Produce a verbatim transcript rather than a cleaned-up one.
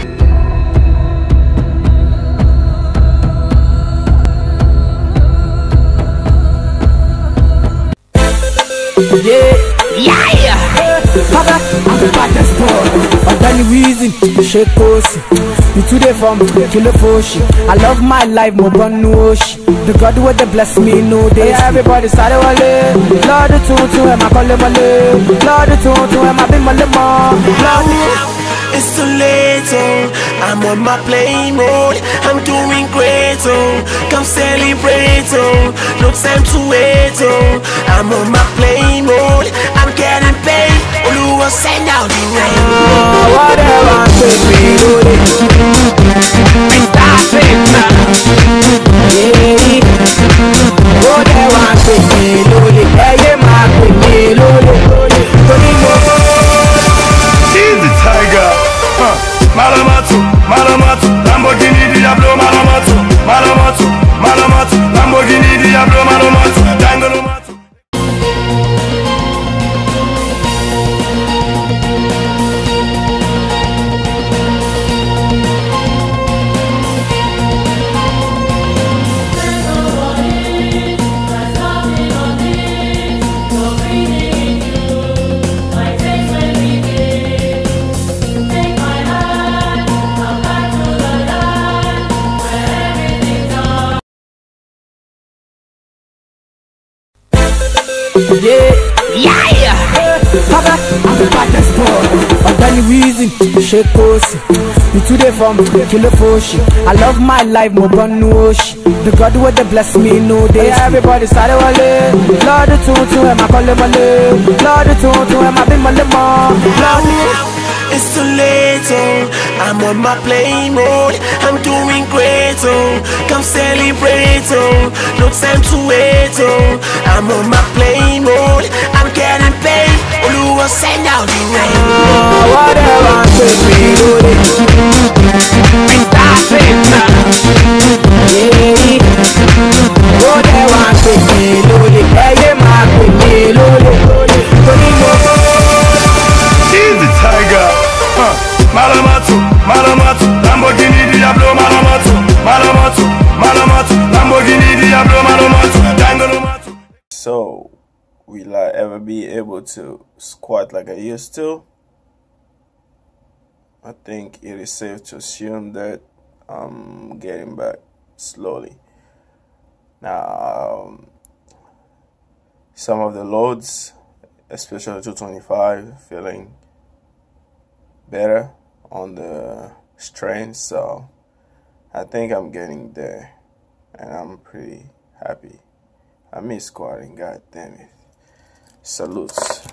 Yeah, yeah, yeah. Papa, I'm the baddest boy. Of any reason, shake pussy. You today from kill a foshi. I love my life, more than no she. The God would bless me, no day. Everybody started wale. Lord the two two, and my collie wale. Lord the two two, and my big male Lord. It's too late, oh. I'm on my play mode. I'm doing great, oh. Come celebrate, oh. No time to wait, oh. I'm on my play mode. I'm getting paid. Oluwa send out the rain. Oh, whatever, baby, do it. We start it now. Yeah. Whatever, baby, do it. Yeah, yeah, my baby, do it. Easy Tiger, huh? Malamatu, Malamatu, Lamborghini Diablo, Malamatu, Malamatu, Malamatu, Lamborghini Diablo, Malamatu, Dangalomatu. Yeah, yeah, yeah. Papa, I'm the baddest boy. Of any reason, shake pussy. You today from kill a foshi. I love my life, more than no she. The God would bless me, no day. Everybody started wale. Lord the two two, and my collie wale. Lord the two two, and my big male Lord. It's too late, oh. I'm on my play mode. I'm doing great, oh. Come celebrate, oh. No time to wait, oh. I'm on my play mode. I'm getting paid. Oluwa send out the rain. Oh, whatever, baby, do it. We start it now. Yeah. Whatever, baby, do it. Yeah, yeah, my baby, do it. Easy Tiger, huh? Malamatu, Malamatu, Lamborghini Diablo, Malamatu, Malamatu, Malamatu, Lamborghini Diablo, Malamatu, Dangalomatu. So, will I ever be able to squat like I used to? I think it is safe to assume that I'm getting back slowly. Now, um, some of the loads, especially two twenty-five, feeling better on the strain, so I think I'm getting there, and I'm pretty happy. I miss squatting, god damn it. Salutes.